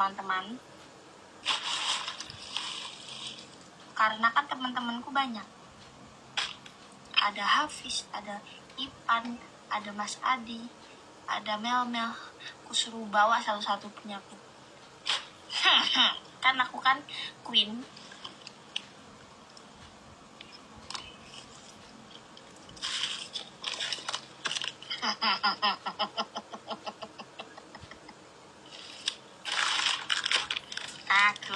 teman-teman. Karena kan teman-temanku banyak. Ada Hafiz, ada Ipan, ada Mas Adi, ada Mel. Aku suruh bawa satu-satu punya aku. Kan aku kan queen. Aku.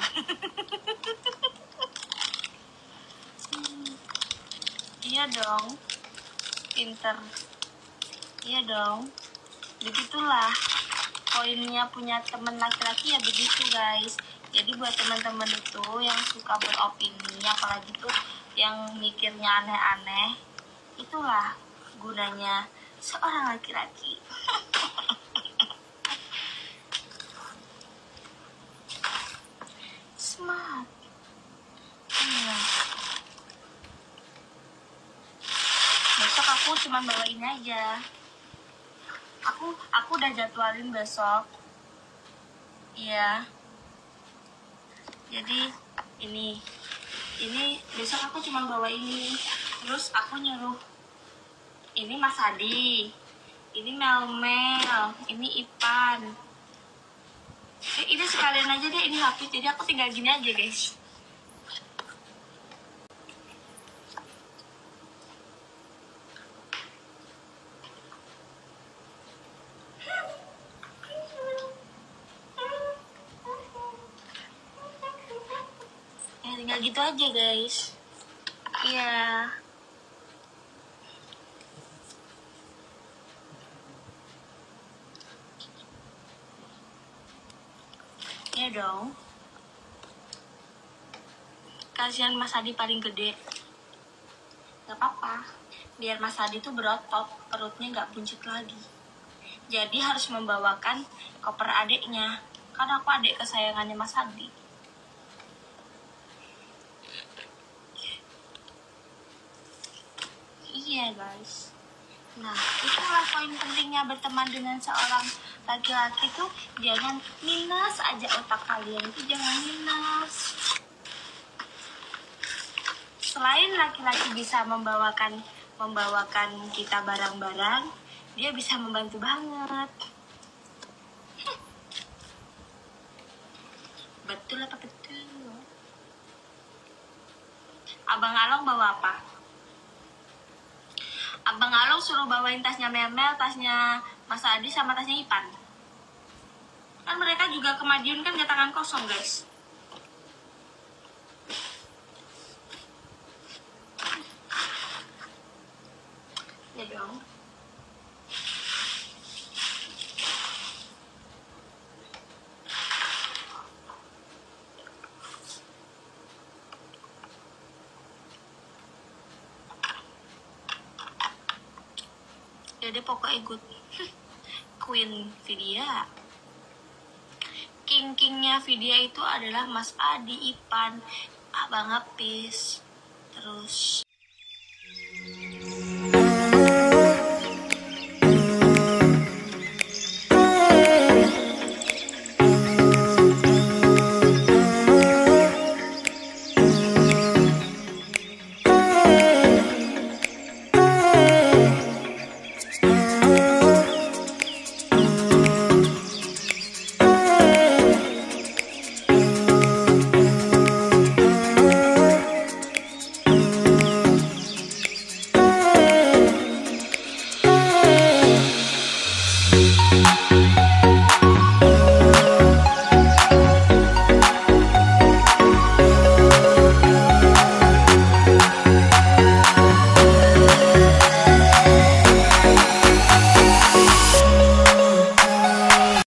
Iya dong. Pinter. Iya dong. Begitulah poinnya punya teman laki-laki ya begitu guys. Jadi buat teman-teman itu yang suka beropini, apalagi tuh yang mikirnya aneh-aneh, itulah gunanya seorang laki-laki. Smart. Iya. Besok aku cuma bawa ini aja. Aku udah jadwalin besok. Iya. Jadi ini besok aku cuma bawa ini. Terus aku nyuruh ini Mas Adi, ini Mel, ini Ipan. Ini sekalian aja deh, ini Hafiz. Jadi aku tinggal gini aja guys. Tinggal gitu aja guys. Iya. Iya dong. Kasihan Mas Adi paling gede. Gak apa-apa. Biar Mas Adi tuh berotot, perutnya gak buncit lagi. Jadi harus membawakan koper adiknya. Karena aku adik kesayangannya Mas Adi. Iya guys. Nah, itulah poin pentingnya berteman dengan seorang laki-laki tuh, jangan minus aja otak kalian itu, jangan minus. Selain laki-laki bisa membawakan kita barang-barang, dia bisa membantu banget. Betul apa betul? Abang Along bawa apa? Abang Along suruh bawain tasnya Mel, tasnya Mas Adi, sama tasnya Ipan. Kan mereka juga ke Madiun kan gak tangan kosong guys. Ya dong. Jadi pokoknya ikut Queen Vidya. King-kingnya Vidya itu adalah Mas Adi, Ipan, Abang Hafiz, terus